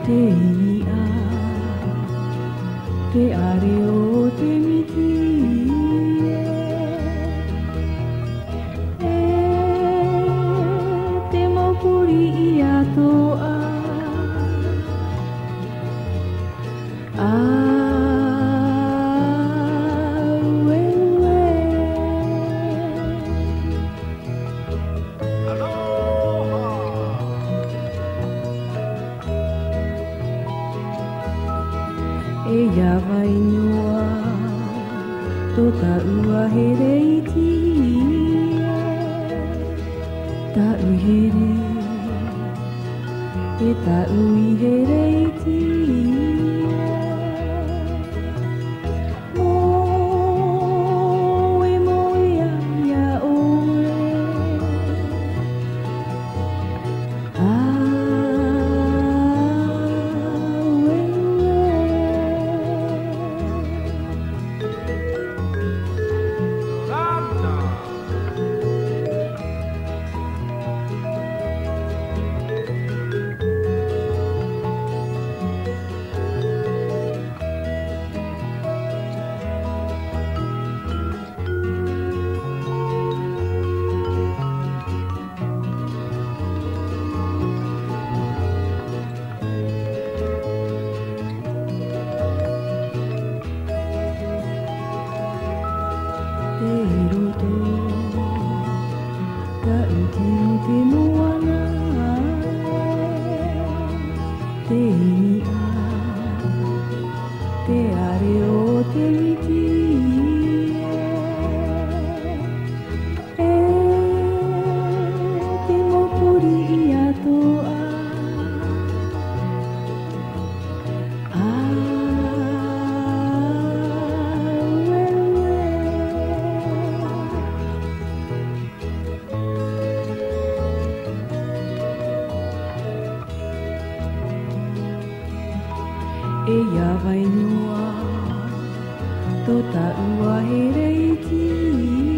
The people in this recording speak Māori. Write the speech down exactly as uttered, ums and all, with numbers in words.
te ia, te are o te miti e te maupuri ia toa a e ia vai noa tō ka ua he reiti ta uhere e ta ui he reiti mo e mo ia ia oe a te roto ka uti te moana te ia te are o te miti e te mopuri ia toa e ia vai noa tō ta ua he reiti